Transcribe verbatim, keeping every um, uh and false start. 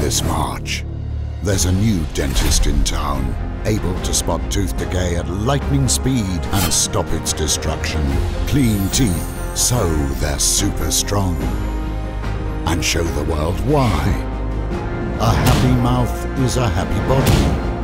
this March. There's a new dentist in town, able to spot tooth decay at lightning speed and stop its destruction. Clean teeth, so they're super strong. And show the world why. A happy mouth is a happy body.